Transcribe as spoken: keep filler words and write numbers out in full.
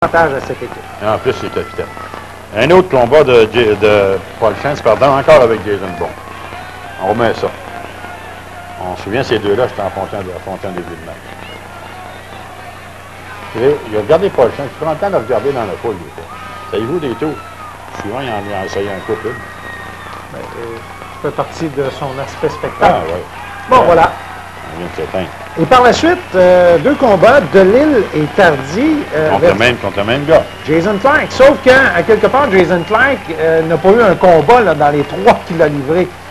avantage à cette équipe. Et en plus, c'est capitaine. Un autre combat de, de Paul Chance, pardon, encore avec Jason Bond. On remet ça. On se souvient, ces deux-là, j'étais en fontaine de la fontaine des Villes. Il a regardé Paul Chance, il prend le temps de regarder dans la foule, des fois. Savez-vous des tours? Souvent, il en a essayé un couple. Ben, euh, ça fait partie de son aspect spectacle. Ah, oui. Bon, ouais. voilà. On vient de s'éteindre. Et par la suite, euh, deux combats, Delisle et Tardy. Euh, contre, le même, contre le même gars. Jason Clark. Sauf qu'à quelque part, Jason Clark euh, n'a pas eu un combat là, dans les trois qu'il a livrés.